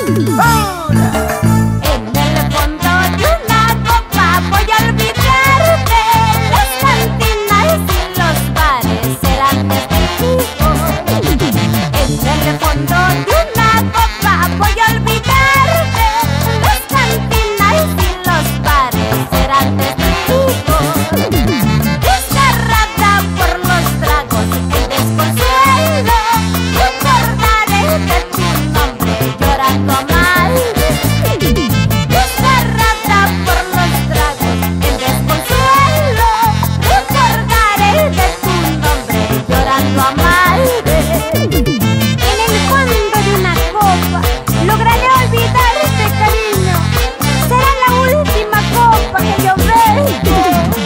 ¡Ahora! En el fondo de una copa voy a olvidarte. Las cantinas y los bares serán testigos. En el fondo de una copa voy a olvidarte. Las cantinas y los bares serán testigos. Desgarrada por los tragos, el desconsuelo, recordaré de tu nombre llorando a mares. Desgarrada por los tragos, el desconsuelo, recordaré de tu nombre llorando a mares. En el fondo de una copa lograré olvidarte, cariño. Será la última copa que yo bebo.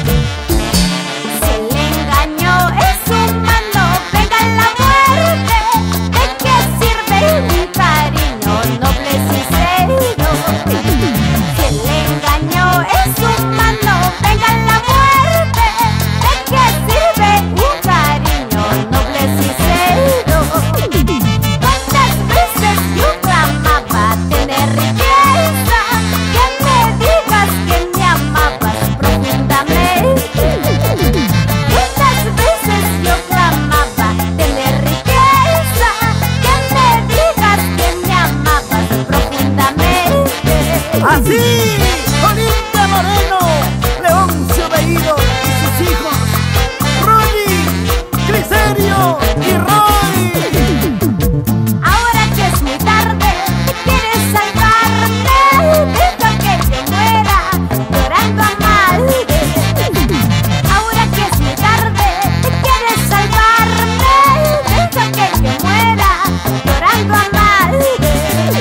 Si el engaño es humano, venga la muerte. ¿De qué sirve un cariño noble y sincero? Si el engaño es humano, venga la muerte. ¿De qué sirve un cariño noble y sincero? ¿Cuántas veces yo clamaba tener riqueza? Que me digas que me amabas profundamente. ¿Cuántas veces yo clamaba tener riqueza? Que me digas que me amabas profundamente. Así, Olinda Moreno, Leoncio Veído y sus hijos, Ronnie, Criserio y Roy. Ahora que es muy tarde, quieres salvarme. Deja que yo muera llorando a mares. Ahora que es muy tarde, quieres salvarme. Deja que yo muera llorando a mares.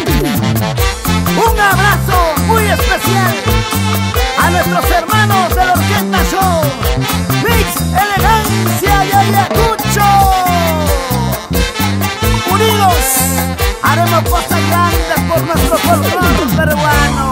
Un abrazo muy especial a nuestros hermanos de la Orquesta Show, Mix, Elegancia y Ayacucho. Unidos haremos cosas grandes por nuestro folclore peruano.